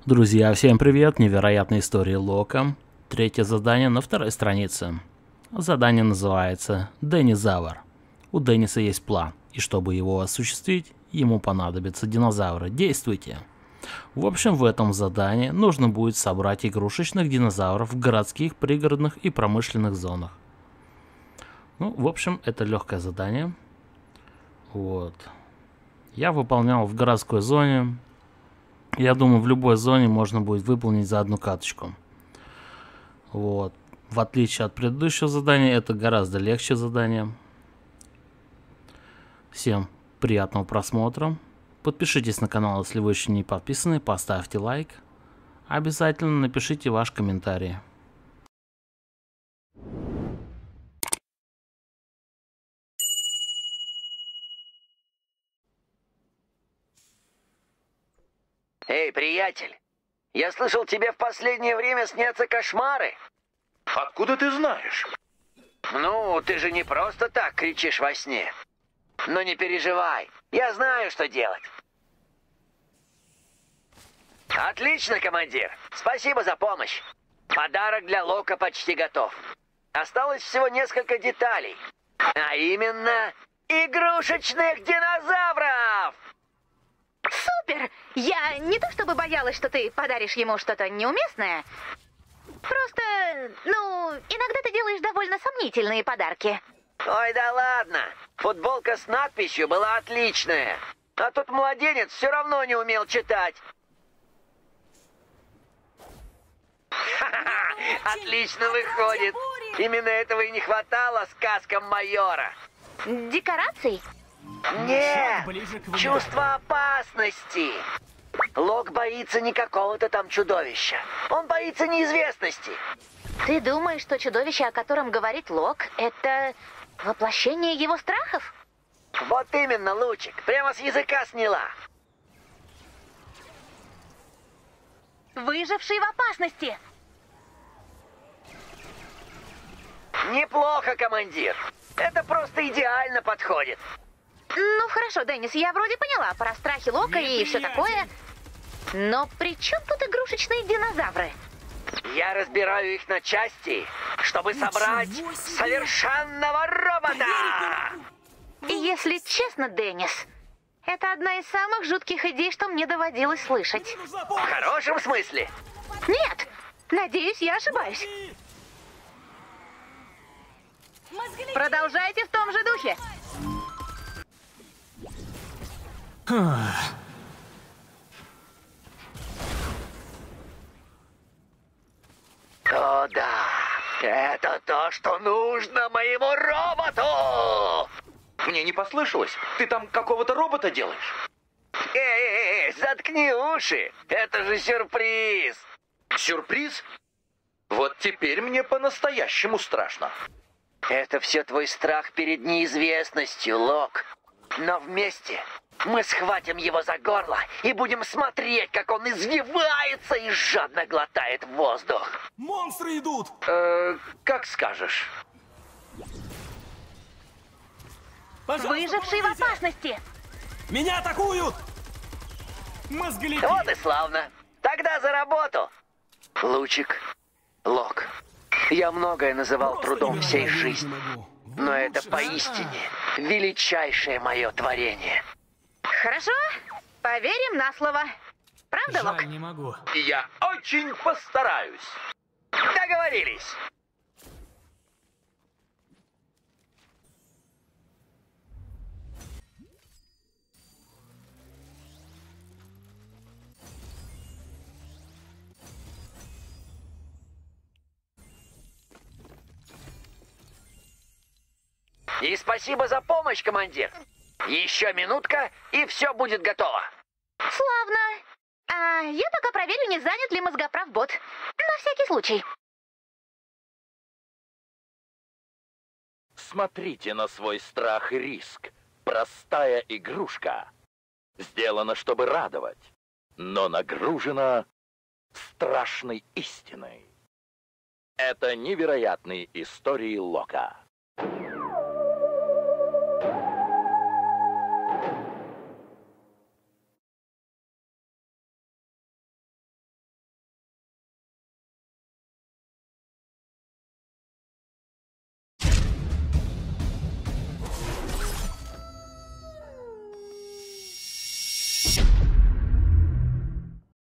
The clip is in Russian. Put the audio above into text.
Друзья, всем привет! Невероятные истории Лока. Третье задание на второй странице. Задание называется «Денизавр». У Денниса есть план, и чтобы его осуществить, ему понадобятся динозавры. Действуйте! В общем, в этом задании нужно будет собрать игрушечных динозавров в городских, пригородных и промышленных зонах. Ну, в общем, это легкое задание. Вот. Я выполнял в городской зоне. Я думаю, в любой зоне можно будет выполнить за одну каточку. Вот. В отличие от предыдущего задания, это гораздо легче задание. Всем приятного просмотра. Подпишитесь на канал, если вы еще не подписаны. Поставьте лайк. Обязательно напишите ваш комментарий. Эй, приятель, я слышал, тебе в последнее время снятся кошмары. Откуда ты знаешь? Ну, ты же не просто так кричишь во сне. Но не переживай, я знаю, что делать. Отлично, командир. Спасибо за помощь. Подарок для Лока почти готов. Осталось всего несколько деталей. А именно, игрушечных динозавров! Супер! Я не то чтобы боялась, что ты подаришь ему что-то неуместное. Просто, иногда ты делаешь довольно сомнительные подарки. Ой, да ладно. Футболка с надписью была отличная. А тут младенец все равно не умел читать. Ха-ха-ха! Отлично выходит. Именно этого и не хватало сказкам майора. Декораций? Нет, чувство опасности. Лок боится не какого-то там чудовища. Он боится неизвестности. Ты думаешь, что чудовище, о котором говорит Лок, это воплощение его страхов? Вот именно, Лучик. Прямо с языка сняла. Выживший в опасности. Неплохо, командир. Это просто идеально подходит. Ну хорошо, Деннис, я вроде поняла про страхи Лока и все такое. Но при чем тут игрушечные динозавры? Я разбираю их на части, чтобы собрать совершенного робота! Если честно, Деннис, это одна из самых жутких идей, что мне доводилось слышать. В хорошем смысле? Нет! Надеюсь, я ошибаюсь. Продолжайте в том же духе. О да, это то, что нужно моему роботу! Мне не послышалось. Ты там какого-то робота делаешь? Эй, заткни уши! Это же сюрприз! Сюрприз? Вот теперь мне по-настоящему страшно. Это все твой страх перед неизвестностью, Лок. Но вместе мы схватим его за горло и будем смотреть, как он извивается и жадно глотает воздух. Монстры идут! Как скажешь. Пожалуйста, Выживший в помогите! опасности. Меня атакуют! Мозголети! Вот и славно. Тогда за работу. Лучик, Лок. Я многое называл трудом всей жизни. Но это поистине величайшее мое творение. Хорошо, поверим на слово. Правда, Лок? Жаль, не могу. Я очень постараюсь. Договорились. И спасибо за помощь, командир. Еще минутка, и все будет готово. Славно. А я пока проверю, не занят ли мозгоправ бот. На всякий случай. Смотрите на свой страх и риск. Простая игрушка. Сделана, чтобы радовать, но нагружена страшной истиной. Это невероятные истории Лока.